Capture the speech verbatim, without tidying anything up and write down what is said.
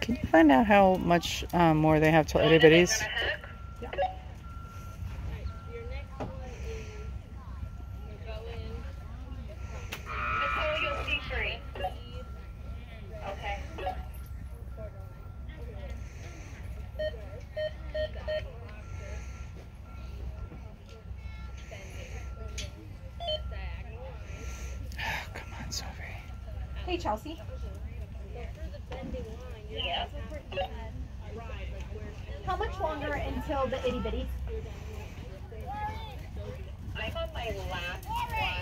Can you find out how much um, more they have till itty bitties? Yeah. Oh, come on, Sophie. Hey, Chelsea. Yeah. How much longer until the itty bitties? I'm on my last one.